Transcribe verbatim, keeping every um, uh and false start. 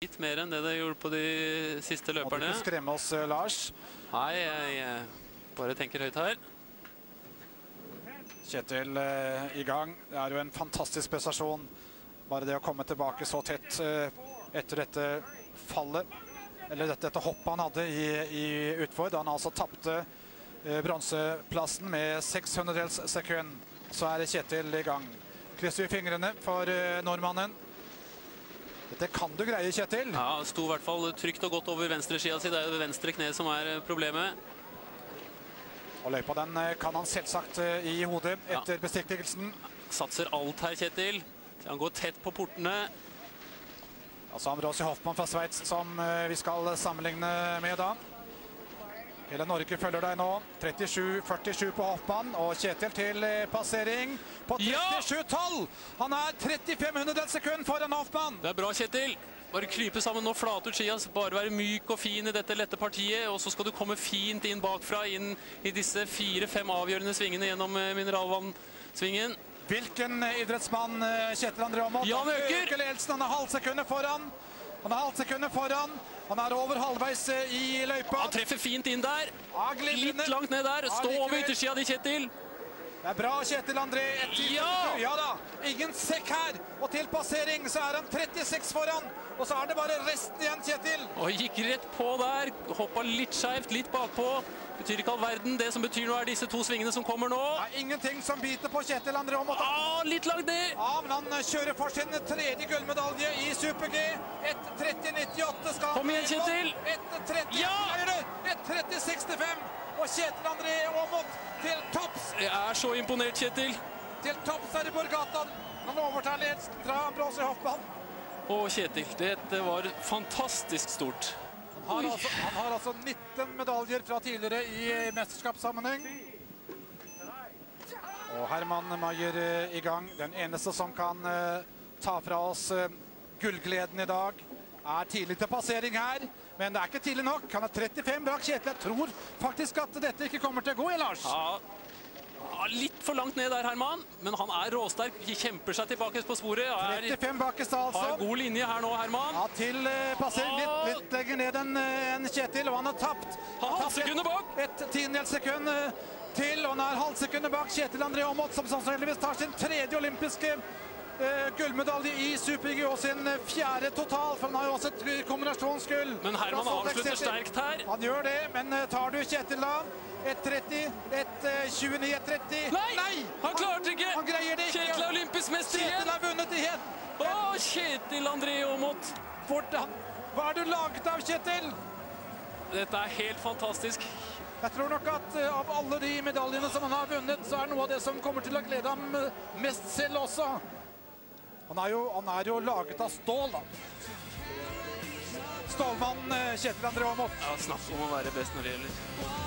Litt mer enn det det gjorde på de siste løperne. Må du ikke skremme oss, Lars? Nei, jeg, jeg bare tenker høyt her. Kjetil eh, i gang. Det er jo en fantastisk prestasjon. Bare det å komme tilbake så tett eh, etter dette fallet, eller dette, dette hoppet han hadde i, i utfor, da han altså tappte eh, bronseplassen med seks hundredels sekund. Så er Kjetil i gang. Krysser vi fingrene for eh, nordmannen. Dette kan du greie, Kjetil. Ja, sto i hvert fall trygt og godt over venstre sida si. Det er jo det venstre kne som er problemet. Og løypa den kan han selvsagt i hodet etter ja. bestikkelsen. Satser alt her, Kjetil. Han går tett på portene. Altså Ambrosi Hoffmann fra Sveits som vi skal sammenligne med da. Hele Norge følger deg nå. trettisju førtisju på Hoffmann, og Kjetil til passering på trettisju tolv. Han er trettifem hundredels sekund foran Hoffmann. Det er bra, Kjetil. Bare krype sammen og flate ut skia, bare være myk og fin i dette lette partiet, og så skal du komme fint inn bakfra, inn i disse fire-fem avgjørende svingene gjennom mineralvannsvingen. Hvilken idrettsmann, Kjetil André Aamodt? Jan Øker! Han er halvsekundet foran. Han er halvsekundet foran. Han er over halvveis i løypa. Han treffer fint inn der. Litt langt ned der. Stå over yttersida di, Kjetil. Det er bra, Kjetil André. Ja! Ja da. Ingen sekk her. Og til passering så er han trettiseks foran. Og så er det bare resten igjen, Kjetil. Og gikk rett på der. Hoppa litt skjevt, litt bakpå. Betyr ikke all verden. Det som betyr nå er disse to svingene som kommer nå. Det er ingenting som biter på Kjetil André Aamodt. Ah, litt langt ned. Ja, men han kjører for sin tredje gullmedalje i Super-G. ett tretti nittiåtte skal han. Kom igjen, Kjetil. ett tretti Ja! ett tretti sekstifem. Og Kjetil André Aamodt til topps. Jeg er så imponert, Kjetil. Til topps er i Borgata. Han overtar ledelsen fra Ambrosi Hoffmann. Å, Kjetil, dette var fantastisk stort. Han har, altså, han har altså nitten medaljer fra tidligere i mesterskapssammenheng. Og Herman Maier i gang. Den eneste som kan uh, ta fra oss uh, gullgleden i dag, er tidlig til passering her. Men det er ikke tidlig nok. Han er trettifem bak Kjetil. Jeg tror faktisk at dette ikke kommer til å gå i, Lars. Ja. Ja, litt for langt ned der, Herman. Men han er råsterk. Kjemper seg tilbake på sporet. Er, trettifem bakest altså. Har god linje her nå, Herman. Ja, til uh, passering. Litt, litt lenger ned enn en Kjetil, og han har tapt. Han har halvsekundet bak. Et tiendedels sekund uh, til, og han er halvsekundet bak Kjetil André Aamodt, som sannsynligvis tar sin tredje olympiske uh, gullmedalje i Super-G og sin fjerde total, for han har jo også et kombinasjonsgull. Men Herman avslutter sterkt her. Han gjør det, men uh, tar du Kjetil da? ett tretti, ett tjueni, ett tretti. Nei, Nei, han klarte ikke. Han greier det ikke. Kjetil er olympisk mester igjen. Kjetil har vunnet igjen. Å, Kjetil André Aamodt. Hvordan? Hva er du laget av, Kjetil? Dette er helt fantastisk. Jeg tror nok at uh, av alle de medaljene som han har vunnet, så er noe av det som kommer til å glede ham uh, mest selv også. Han er jo, han er jo laget av stål, da. Stålmann uh, Kjetil André Aamodt. Ja, snakk om å være best når det gjelder.